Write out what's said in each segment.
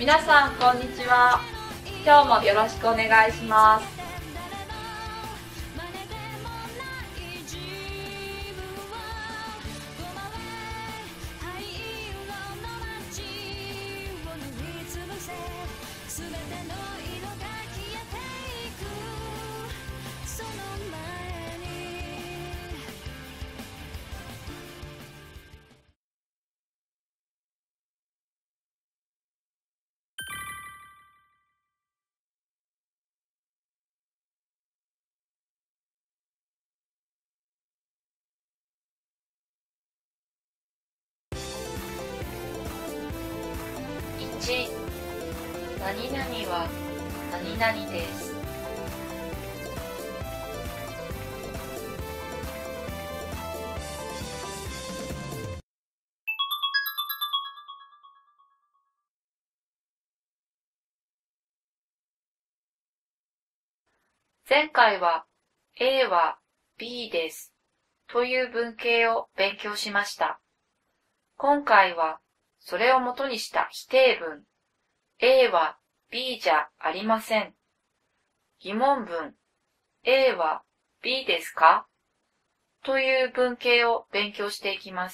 皆さんこんにちは。今日もよろしくお願いします。1、何々は何々です。前回は A は B ですという文型を勉強しました。今回はそれを元にした否定文 A は B じゃありません。疑問文 A は B ですかという文型を勉強していきます。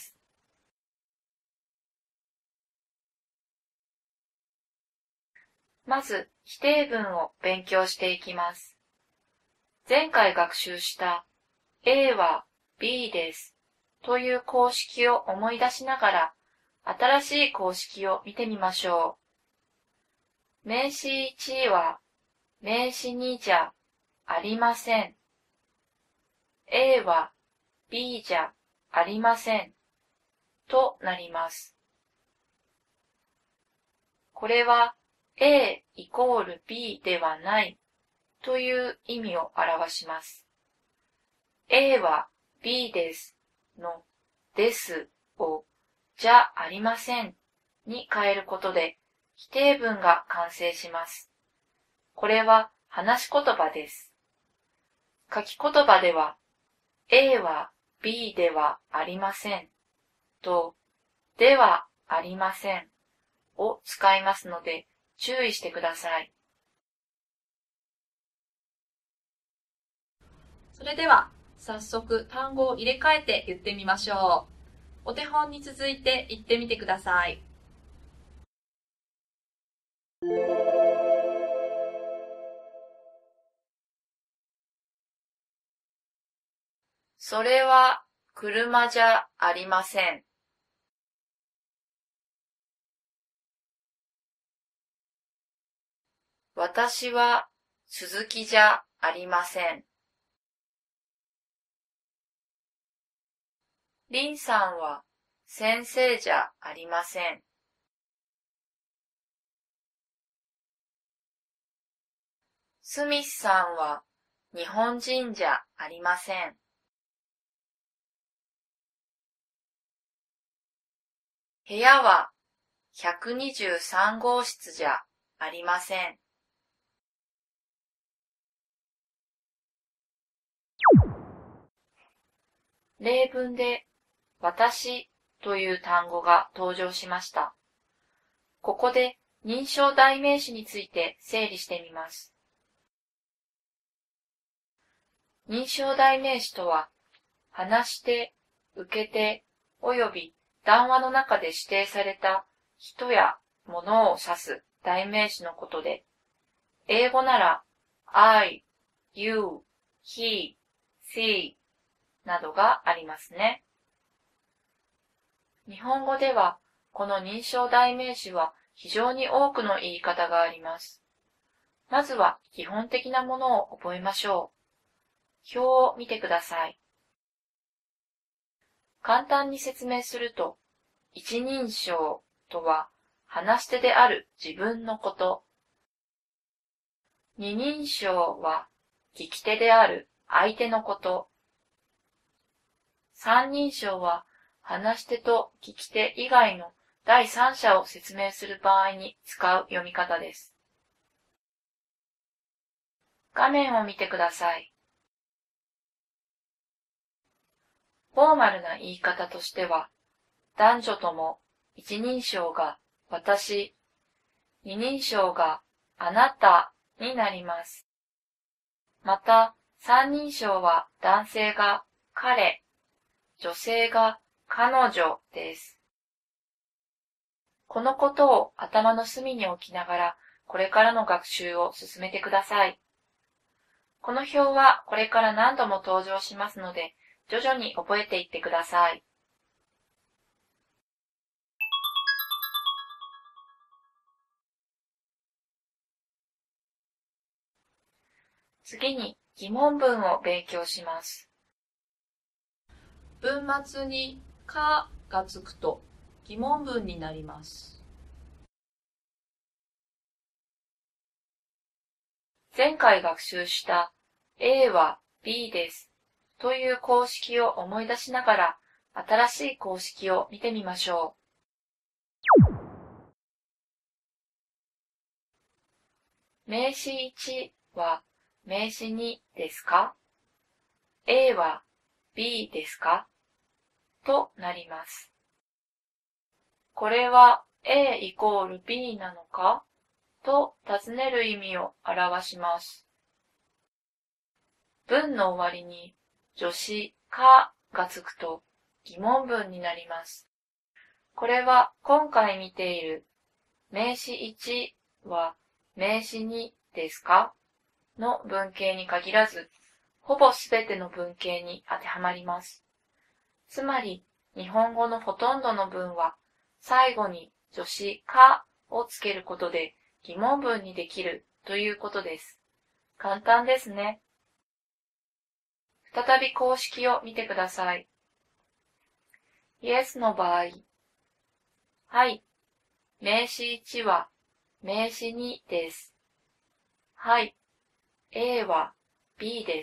まず否定文を勉強していきます。前回学習した A は B ですという公式を思い出しながら新しい公式を見てみましょう。名詞1は名詞2じゃありません。A は B じゃありませんとなります。これは A イコール B ではないという意味を表します。A は B ですのですをじゃありませんに変えることで否定文が完成します。これは話し言葉です。書き言葉では A は B ではありませんとではありませんを使いますので注意してください。それでは早速単語を入れ替えて言ってみましょう。お手本に続いて言ってみてください。それは車じゃありません。私は鈴木じゃありません。林さんは先生じゃありません。スミスさんは日本人じゃありません。部屋は123号室じゃありません。例文で私という単語が登場しました。ここで認証代名詞について整理してみます。認証代名詞とは、話し手、受け手、および談話の中で指定された人や物を指す代名詞のことで、英語なら I, you, he, she などがありますね。日本語ではこの認証代名詞は非常に多くの言い方があります。まずは基本的なものを覚えましょう。表を見てください。簡単に説明すると、一人称とは話し手である自分のこと。二人称は聞き手である相手のこと。三人称は話し手と聞き手以外の第三者を説明する場合に使う読み方です。画面を見てください。フォーマルな言い方としては、男女とも一人称が私、 二人称があなたになります。また、三人称は男性が彼、女性が彼女です。このことを頭の隅に置きながら、これからの学習を進めてください。この表はこれから何度も登場しますので、徐々に覚えていってください。次に疑問文を勉強します。 文末にかがつくと疑問文になります。 前回学習した A は B ですという公式を思い出しながら新しい公式を見てみましょう。名詞1は名詞2ですか？ A は B ですか？となります。これは A イコール B なのかと尋ねる意味を表します。文の終わりに助詞かがつくと疑問文になります。これは今回見ている名詞1は名詞2ですかの文型に限らず、ほぼすべての文型に当てはまります。つまり、日本語のほとんどの文は、最後に助詞かをつけることで疑問文にできるということです。簡単ですね。再び公式を見てください。Yes の場合、はい、名詞1は名詞2です。はい、A は B です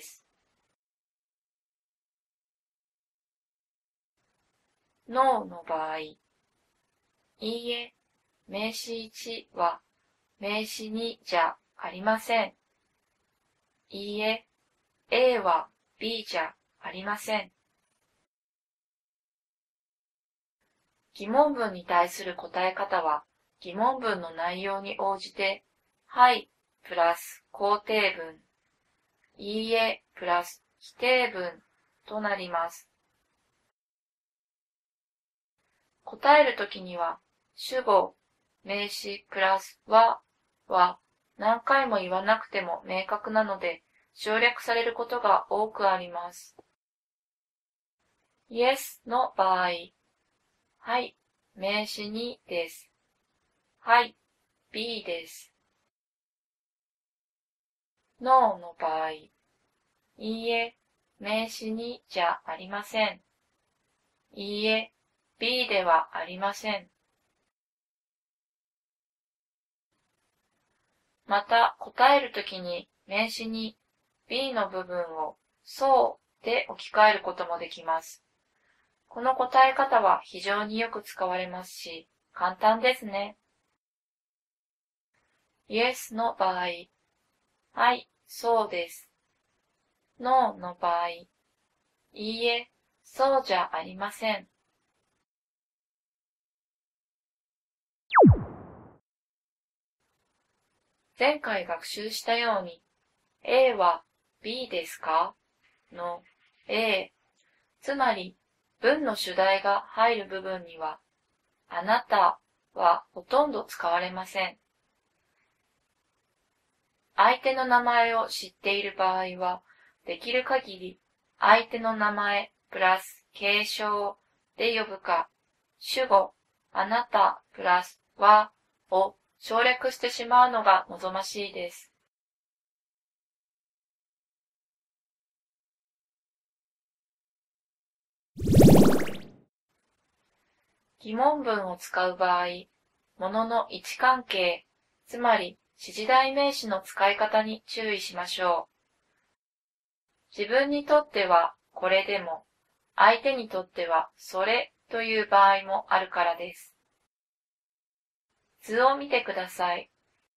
。No の場合、いいえ、名詞1は名詞2じゃありません。いいえ、A は B じゃありません。疑問文に対する答え方は、疑問文の内容に応じて、はい、プラス肯定文、いいえ、プラス否定文となります。答えるときには、主語、名詞プラスは何回も言わなくても明確なので、省略されることが多くあります。Yes の場合、はい、名詞2です。はい、B です。No の場合、いいえ、名詞2じゃありません。いいえ、B ではありません。また、答えるときに名詞に B の部分をそうで置き換えることもできます。この答え方は非常によく使われますし、簡単ですね。Yes の場合、はい、そうです。No の場合、いいえ、そうじゃありません。前回学習したように、A は B ですかの A、つまり文の主題が入る部分には、あなたはほとんど使われません。相手の名前を知っている場合は、できる限り相手の名前プラス継承で呼ぶか、主語、あなたプラスはを省略してしまうのが望ましいです。疑問文を使う場合、ものの位置関係、つまり指示代名詞の使い方に注意しましょう。自分にとってはこれでも、相手にとってはそれという場合もあるからです。図を見てください。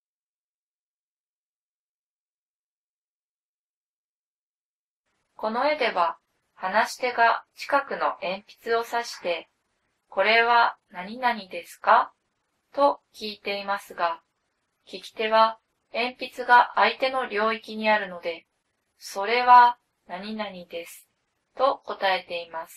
この絵では、話し手が近くの鉛筆を指して、これは何々ですかと聞いていますが、 利き手は鉛筆が相手の領域にあるので、それは何々ですと答えています。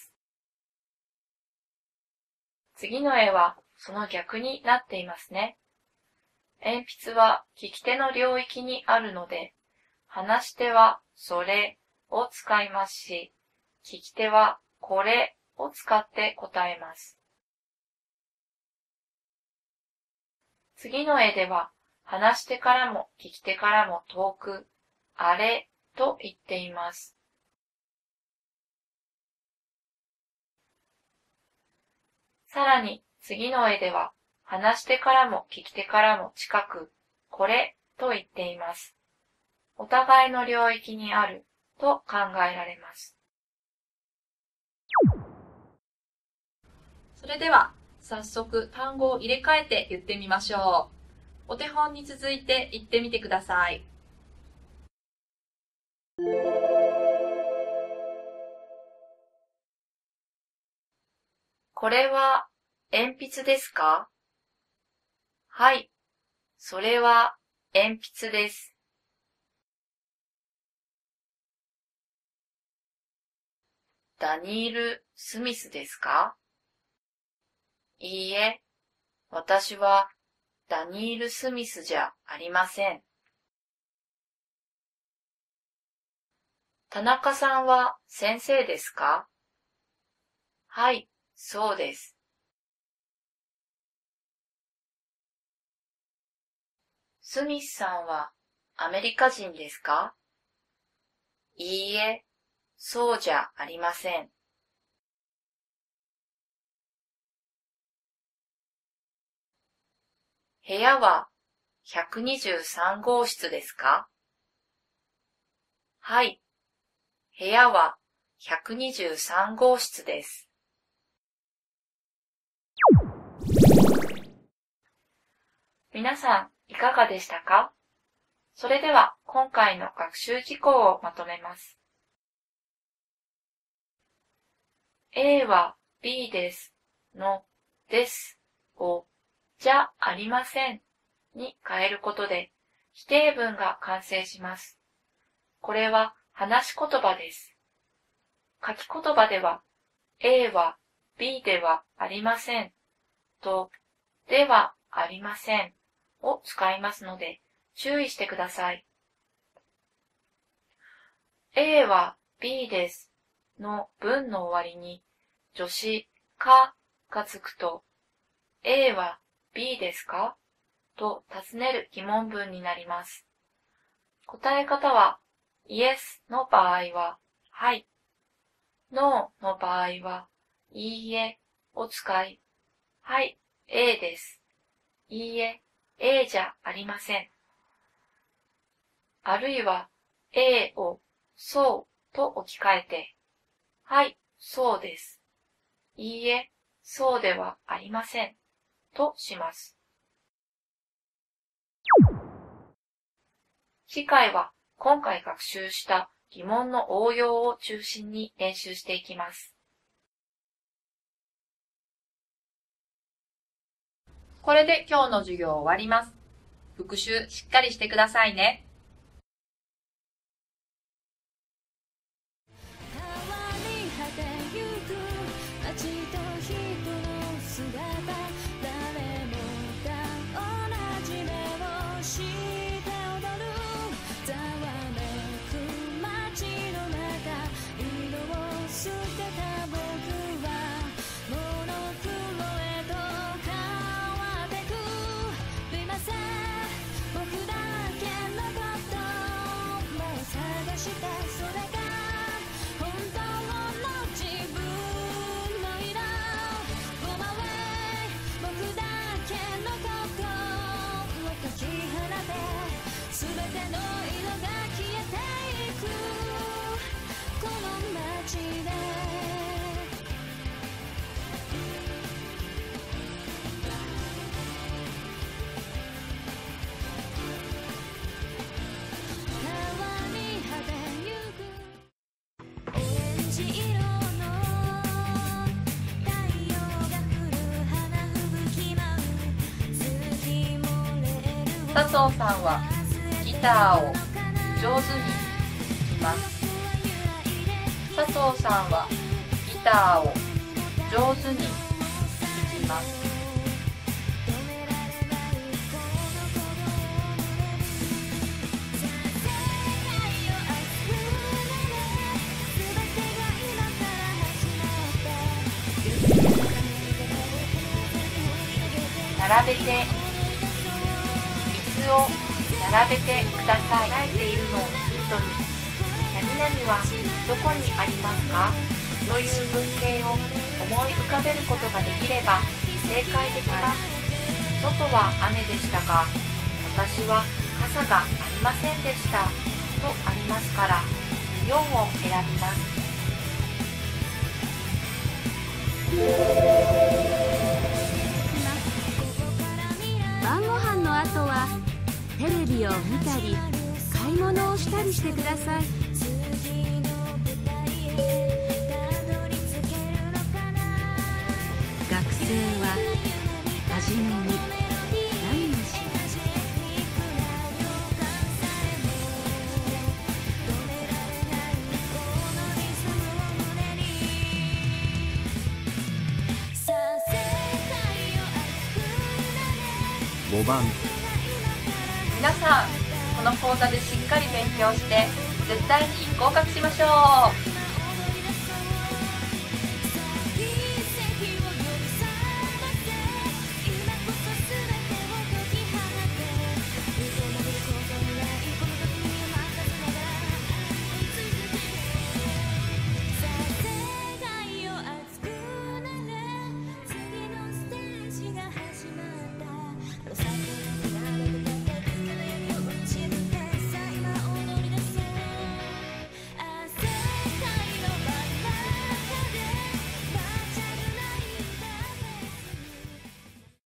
次の絵はその逆になっていますね。鉛筆は利き手の領域にあるので、話し手はそれを使いますし、利き手はこれを使って答えます。次の絵では、話し手からも利き手からも遠く、あれと言っています。さらに次の絵では、話し手からも利き手からも近く、これと言っています。お互いの領域にあると考えられます。 それでは、早速単語を入れ替えて言ってみましょう。お手本に続いて言ってみてください。 これは鉛筆ですか？はい、それは鉛筆です。ダニール・スミスですか？いいえ、私はダニール・スミスじゃありません。田中さんは先生ですか？はい、そうです。スミスさんはアメリカ人ですか？いいえ、そうじゃありません。部屋は123号室ですか？はい、部屋は123号室です。皆さんいかがでしたか？それでは今回の学習事項をまとめます。A は B ですのですをじゃありませんに変えることで否定文が完成します。これは話し言葉です。書き言葉では A は B ではありませんとではありませんを使いますので注意してください。A は B ですの文の終わりに助詞かがつくと A は B ですかと尋ねる疑問文になります。答え方は Yes の場合ははい、No の場合はいいえを使い、はい、A です。いいえ、A じゃありません。あるいは A をそうと置き換えて、はい、そうです。いいえ、そうではありません。とします。次回は今回学習した疑問の応用を中心に練習していきます。 これで今日の授業終わります。復習しっかりしてくださいね。 僕だけの佐藤さんはギターを上手に弾きます。佐藤さんはギターを上手に弾きます。 並べて、椅子を並べてください。書いているのをヒントに、何々はどこにありますかという文型を思い浮かべることができれば正解できます。外は雨でしたが、私は傘がありませんでしたとありますから、4を選びます。 晩ご飯の後はテレビを見たり買い物をしたりしてください。学生ははじめに何をします？ 5番。 皆さん、この講座でしっかり勉強して絶対に合格しましょう。